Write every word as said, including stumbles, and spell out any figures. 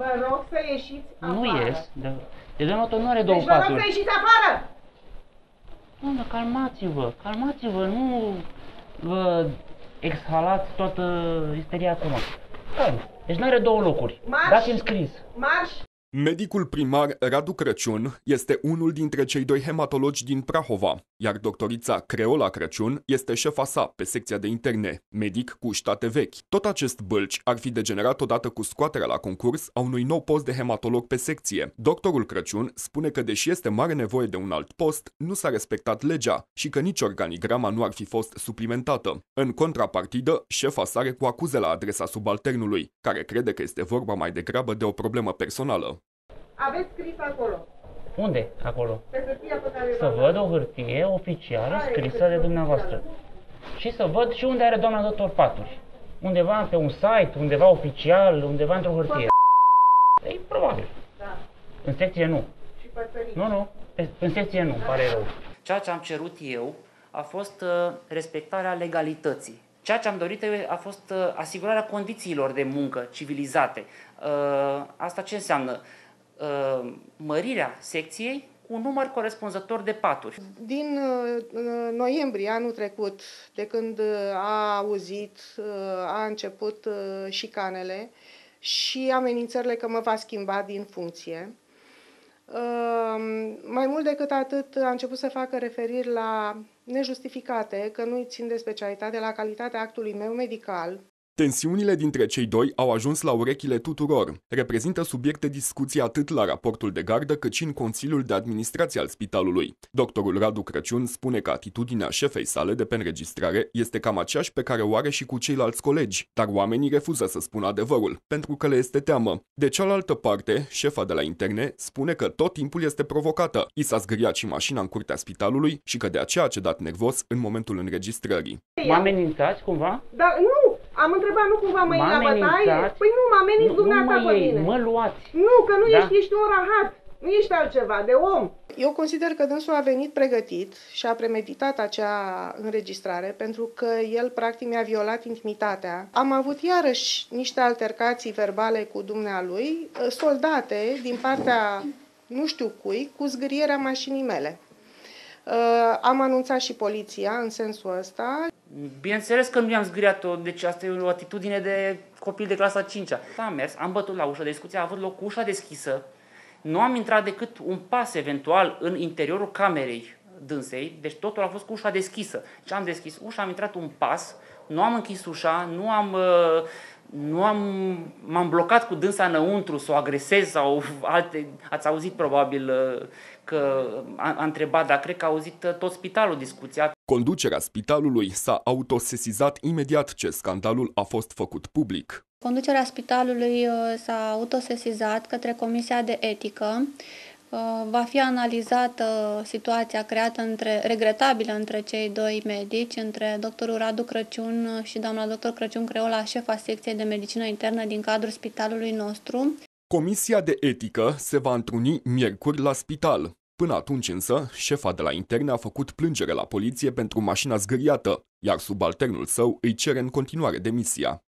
Vă rog să ieșiți afară. Nu ies. De, de domnul nu are două deci vă rog paturi. să ieșiți afară! Doamne, calmați-vă, calmați-vă, nu vă exhalați toată isteria acum. Calm. Deci nu are două locuri. Dați-mi scris. Marș! Medicul primar Radu Crăciun este unul dintre cei doi hematologi din Prahova, iar doctorița Creola Crăciun este șefa sa pe secția de interne, medic cu state vechi. Tot acest bălci ar fi degenerat odată cu scoaterea la concurs a unui nou post de hematolog pe secție. Doctorul Crăciun spune că deși este mare nevoie de un alt post, nu s-a respectat legea și că nici organigrama nu ar fi fost suplimentată. În contrapartidă, șefa sare cu acuze la adresa subalternului, care crede că este vorba mai degrabă de o problemă personală. Aveți scris acolo. Unde? Acolo. Pe hârtia pe care Să văd o hârtie oficială scrisă de dumneavoastră. Și să văd și unde are doamna doctor paturi. Undeva pe un site, undeva oficial, undeva într-o hârtie. E probabil. Da. În secție nu. Și pățăriți. Nu, nu. În secție nu, pare rău. Ceea ce am cerut eu a fost uh, respectarea legalității. Ceea ce am dorit eu a fost uh, asigurarea condițiilor de muncă civilizate. Uh, asta ce înseamnă? Uh, mărirea secției cu un număr corespunzător de paturi. Din uh, noiembrie anul trecut, de când uh, a auzit, uh, a început uh, șicanele și amenințările că mă va schimba din funcție. Uh, mai mult decât atât, a început să facă referiri la nejustificate, că nu-i țin de specialitate, la calitatea actului meu medical. Tensiunile dintre cei doi au ajuns la urechile tuturor. Reprezintă subiect de discuție atât la raportul de gardă, cât și în Consiliul de Administrație al spitalului. Doctorul Radu Crăciun spune că atitudinea șefei sale de pe înregistrare este cam aceeași pe care o are și cu ceilalți colegi, dar oamenii refuză să spună adevărul, pentru că le este teamă. De cealaltă parte, șefa de la interne spune că tot timpul este provocată. I s-a zgâriat și mașina în curtea spitalului și că de aceea a cedat nervos în momentul înregistrării. Mă amenințați cumva? Dar nu! Am întrebat, nu cumva mă iei la bătaie? Păi nu, mă ameninți dumneata pe mine. Mă luați. Nu, că nu da? ești, ești un rahat. Nu ești altceva, de om. Eu consider că dânsul a venit pregătit și a premeditat acea înregistrare pentru că el practic mi-a violat intimitatea. Am avut iarăși niște altercații verbale cu dumnealui, soldate din partea nu știu cui, cu zgârierea mașinii mele. Uh, am anunțat și poliția în sensul ăsta. Bineînțeles că nu i-am zgâriat-o, deci asta e o atitudine de copil de clasa a cincea. Am mers, am bătut la ușă, discuția a avut loc cu ușa deschisă. Nu am intrat decât un pas eventual în interiorul camerei dânsei, deci totul a fost cu ușa deschisă. Deci am deschis ușa, am intrat un pas, nu am închis ușa, nu am... Uh, Nu am, m-am blocat cu dânsa înăuntru să o agresez sau alte... Ați auzit probabil că a, a întrebat, dar cred că a auzit tot spitalul discuția. Conducerea spitalului s-a autosesizat imediat ce scandalul a fost făcut public. Conducerea spitalului s-a autosesizat către Comisia de Etică. Va fi analizată situația creată între, regretabilă între cei doi medici, între doctorul Radu Crăciun și doamna doctor Crăciun Creola, șefa secției de medicină internă din cadrul spitalului nostru. Comisia de etică se va întruni miercuri la spital. Până atunci însă, șefa de la interne a făcut plângere la poliție pentru mașina zgâriată, iar subalternul său îi cere în continuare demisia.